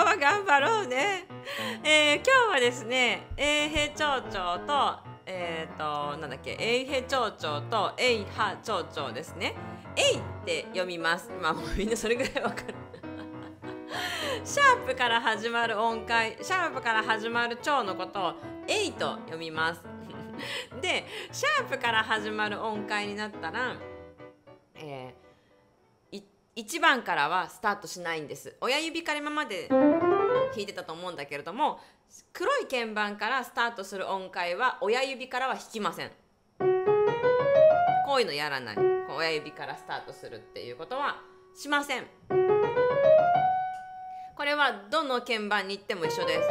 う頑張ろうね。今日はですね、エイヘチョウチョウとなんだっけ、エイヘチョウチョウとエイハチョウチョウですね。エイって読みます。まあもうみんなそれぐらいわかる。シャープから始まる音階、シャープから始まる蝶のことをエイと読みます。で、シャープから始まる音階になったら、1番からはスタートしないんです。親指から今まで弾いてたと思うんだけれども、黒い鍵盤からスタートする音階は親指からは弾きません。こういうのやらない。親指からスタートするっていうことはしません。これはどの鍵盤に行っても一緒です。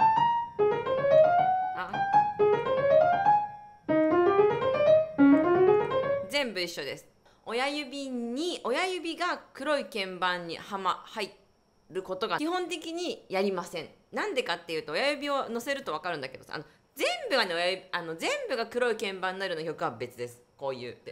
全部一緒です。親指が黒い鍵盤に入ることが基本的にやりません。なんでかっていうと、親指を乗せると分かるんだけどさ、全部がね、全部が黒い鍵盤になるような曲は別です。こういう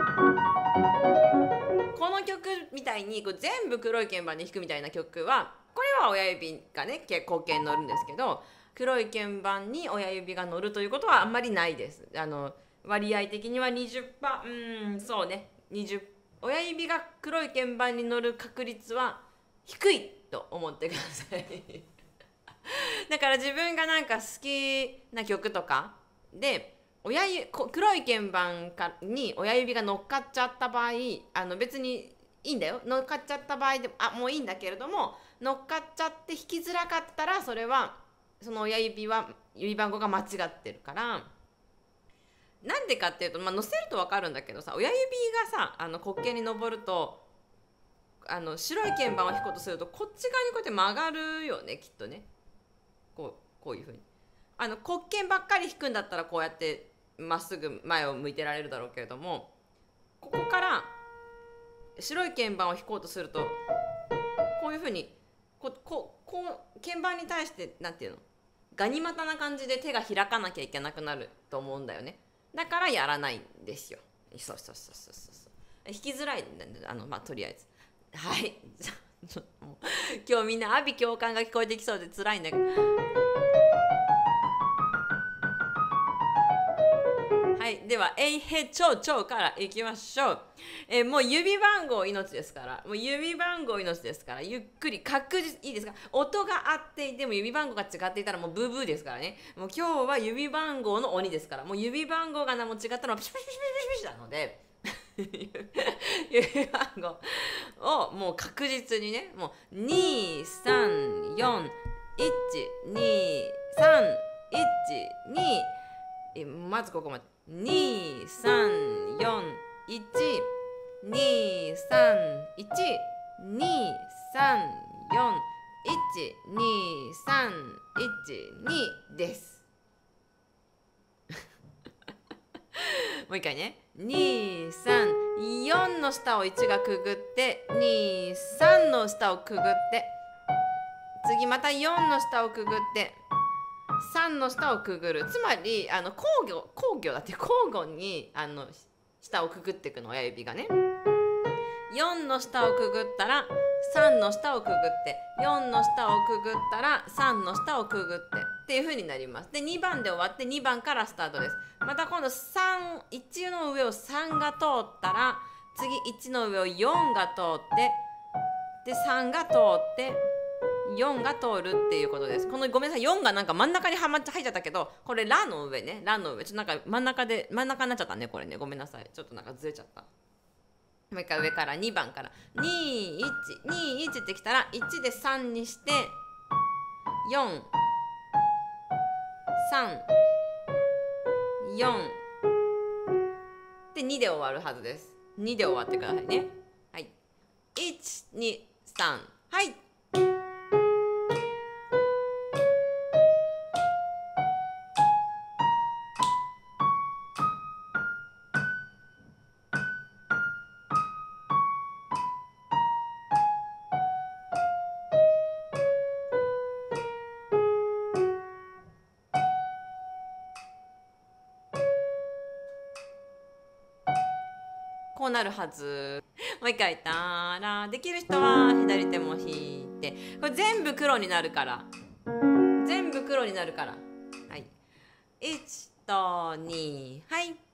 この曲みたいに全部黒い鍵盤に弾くみたいな曲は、これは親指がね後鍵に乗るんですけど、黒い鍵盤に親指が乗るということはあんまりないです。割合的には 20%、そうね、親指が黒い鍵盤に乗る確率は低いと思ってください。だから自分がなんか好きな曲とかで黒い鍵盤に親指が乗っかっちゃった場合、別にいいんだよ、乗っかっちゃった場合でもういいんだけれども、乗っかっちゃって弾きづらかったら、それはその親指は指番号が間違ってるから。なんでかっていうと、乗せると分かるんだけどさ、親指がさ黒鍵に登ると、白い鍵盤を弾こうとするとこっち側にこうやって曲がるよね、きっとね。こういうふうに黒鍵ばっかり弾くんだったらこうやってまっすぐ前を向いてられるだろうけれども、ここから白い鍵盤を弾こうとするとこういうふうに鍵盤に対してなんていうの、ガニ股な感じで手が開かなきゃいけなくなると思うんだよね。だからやらないんですよ。そう弾きづらいんだ。とりあえずはい今日みんな阿鼻共感が聞こえてきそうで辛いんだけど、はい、ではエイヘチョウチョウからいきましょう。もう指番号命ですから、ゆっくり確実いいですか。音が合っていても指番号が違っていたらもうブーブーですからね。もう今日は指番号の鬼ですから、もう指番号が何も違ったらピシピシピシピシピシなので指番号をもう確実にね、もう2341232まずここまで2341232341232ですもう一回ね、234の下を1がくぐって、23の下をくぐって、次また4の下をくぐって3の下をくぐる。つまり交互に下をくぐっていくの、親指がね。4の下をくぐったら3の下をくぐって、4の下をくぐったら3の下をくぐってっていう風になります。で2番で終わって2番からスタートです。また今度1の上を3が通ったら、次1の上を4が通って、で3が通って4が通るっていうことです。このごめんなさい、4がなんか真ん中に入っちゃったけど、これラの上ね、ラの上ちょっとなんか真ん中になっちゃったね、これね、ごめんなさい、ちょっとなんかずれちゃった。もう一回上から2番から21ってきたら1で3にして4 3 4で2で終わるはずです。2で終わってくださいね。はい、123、はい。 こうなるはず。もう一回タラ。できる人は左手も引いて、これ全部黒になるから、全部黒になるから。はい、1と2、はい。